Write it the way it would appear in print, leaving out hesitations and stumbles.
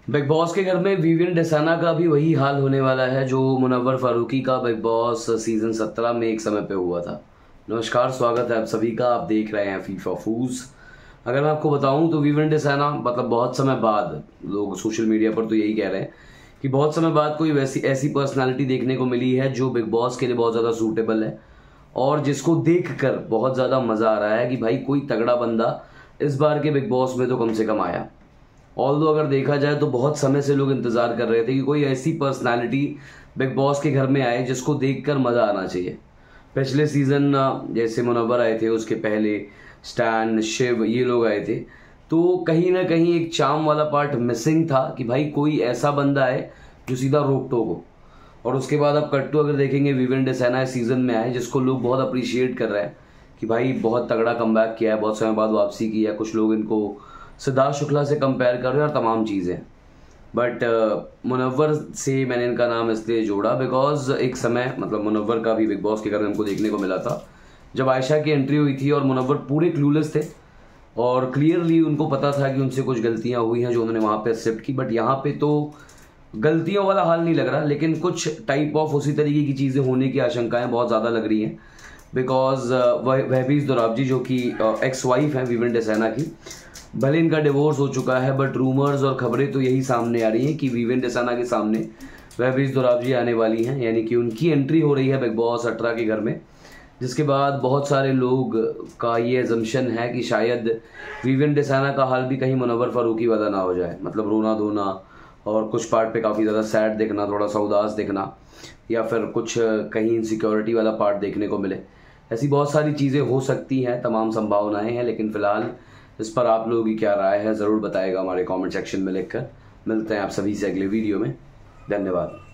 Big boss के घर में विवियन डेसाना का भी वही हाल होने वाला है जो मुनव्वर फारूकी का बिग बॉस सीजन 17 में एक समय पे हुआ था। नमस्कार, स्वागत है आप सभी का। आप देख रहे हैं फीफा फूज। अगर मैं आपको बताऊं तो विवियन डेसाना मतलब बहुत समय बाद, लोग सोशल मीडिया पर तो यही कह रहे हैं कि बहुत समय बाद कोई वैसी ऐसी पर्सनालिटी देखने को मिली है जो बिग बॉस के लिए बहुत ज़्यादा सूटेबल है और जिसको देखकर बहुत ज़्यादा मज़ा आ रहा है कि भाई कोई तगड़ा बंदा इस बार के बिग बॉस में तो कम से कम आया। ऑल्दो अगर देखा जाए तो बहुत समय से लोग इंतजार कर रहे थे कि कोई ऐसी पर्सनालिटी बिग बॉस के घर में आए जिसको देखकर मजा आना चाहिए। पिछले सीजन जैसे मुनव्वर आए थे, उसके पहले स्टैन, शिव, ये लोग आए थे, तो कहीं ना कहीं एक चार्म वाला पार्ट मिसिंग था कि भाई कोई ऐसा बंदा है जो सीधा रोक टोक हो। और उसके बाद अब कट्टू अगर देखेंगे, विवियन डेसाना इस सीजन में आए जिसको लोग बहुत अप्रिशिएट कर रहे हैं कि भाई बहुत तगड़ा कमबैक किया है, बहुत समय बाद वापसी की है। कुछ लोग इनको सिद्धार्थ शुक्ला से कंपेयर कर रहे हैं और तमाम चीज़ें। बट मुनव्वर से मैंने इनका नाम इसलिए जोड़ा बिकॉज एक समय मतलब मुनव्वर का भी बिग बॉस के घर में हमको देखने को मिला था जब आयशा की एंट्री हुई थी और मुनव्वर पूरे क्लूलेस थे और क्लियरली उनको पता था कि उनसे कुछ गलतियां हुई हैं जो उन्होंने वहाँ पे एक्सेप्ट की। बट यहाँ पे तो गलतियों वाला हाल नहीं लग रहा, लेकिन कुछ टाइप ऑफ उसी तरीके की चीज़ें होने की आशंकाएं बहुत ज़्यादा लग रही हैं बिकॉज वहबीज दोराबजी जो कि एक्स वाइफ हैं विवियन डेसाना की, भले इनका डिवोर्स हो चुका है बट रूमर्स और खबरें तो यही सामने आ रही हैं कि विवियन डेसाना के सामने वहबीज दोराबजी आने वाली हैं, यानी कि उनकी एंट्री हो रही है बिग बॉस 18 के घर में। जिसके बाद बहुत सारे लोग का ये एजम्पशन है कि शायद विवियन डेसाना का हाल भी कहीं मुनव्वर फारूकी वाला ना हो जाए, मतलब रोना धोना और कुछ पार्ट पे काफ़ी ज़्यादा सैड दिखना, थोड़ा सा उदास दिखना, या फिर कुछ कहीं इनसिक्योरिटी वाला पार्ट देखने को मिले। ऐसी बहुत सारी चीज़ें हो सकती हैं, तमाम संभावनाएं हैं, लेकिन फ़िलहाल इस पर आप लोगों की क्या राय है ज़रूर बताएगा हमारे कमेंट सेक्शन में लिखकर। मिलते हैं आप सभी से अगले वीडियो में। धन्यवाद।